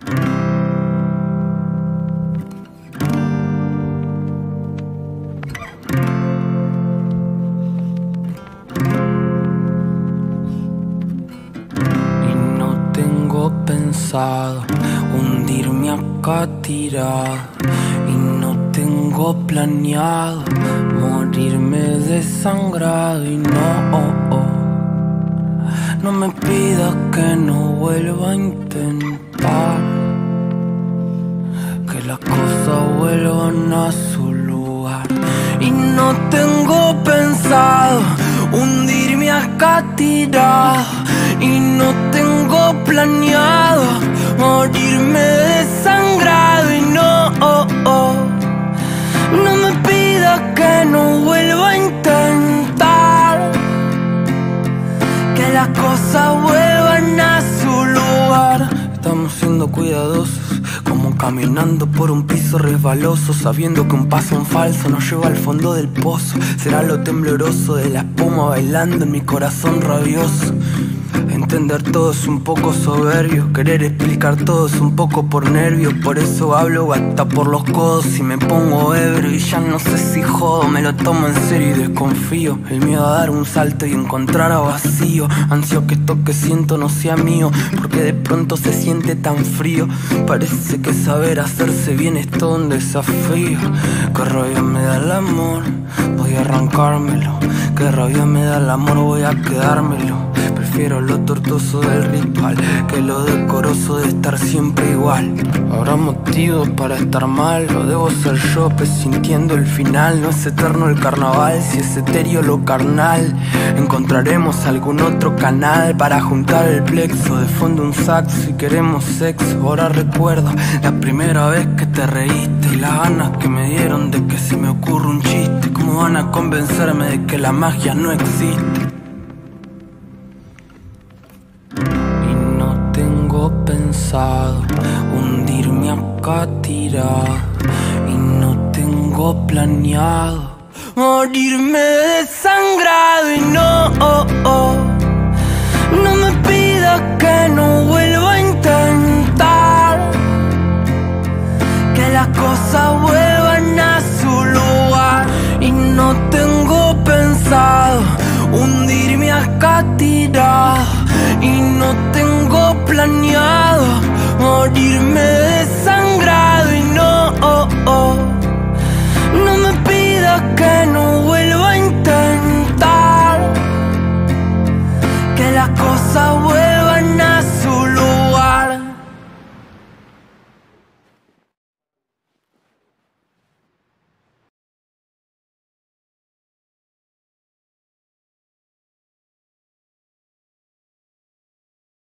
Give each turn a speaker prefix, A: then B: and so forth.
A: Pensado hundirme acá tirado y no tengo planeado morirme desangrado y no me pidas que no vuelva a intentar que las cosas vuelvan a su lugar y no tengo pensado hundirme acá tirado y no tengo planeado morirme desangrado y no me pidas que no vuelva a intentar que las cosas vuelvan a su lugar. Estamos siendo cuidadosos, como caminando por un piso resbaloso, sabiendo que un paso en falso nos lleva al fondo del pozo. Será lo tembloroso de la espuma bailando en mi corazón rabioso. Entender todo es un poco soberbio, querer explicar todo es un poco por nervios. Por eso hablo hasta por los codos y me pongo ebrio y ya no sé si jodo, me lo tomo en serio y desconfío. El miedo a dar un salto y encontrar a vacío, ansio que esto que siento no sea mío, porque de pronto se siente tan frío. Parece que saber hacerse bien es todo un desafío. Qué rabia me da el amor, voy a arrancármelo. Qué rabia me da el amor, voy a quedármelo. Prefiero lo tortuoso del ritual que lo decoroso de estar siempre igual. Habrá motivos para estar mal, o debo ser yo presintiendo el final. No es eterno el carnaval, si es etéreo lo carnal. Encontraremos algún otro canal para juntar el plexo. De fondo un saxo si queremos sexo. Ahora recuerdo la primera vez que te reíste y las ganas que me dieron de que se me ocurra un chiste. ¿Cómo van a convencerme de que la magia no existe? Pensado hundirme acá tirado y no tengo planeado morirme desangrado y no me pidas que no vuelva a intentar que las cosas vuelvan a su lugar y no tengo pensado hundirme acá tirado y no tengo planeado morirme